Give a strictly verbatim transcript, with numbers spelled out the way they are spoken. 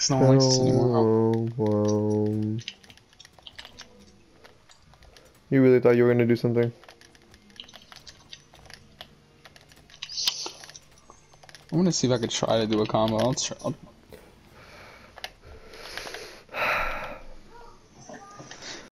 No one likes this anymore. Whoa. You really thought you were gonna do something? I want to see if I could try to do a combo. I'll try. I'll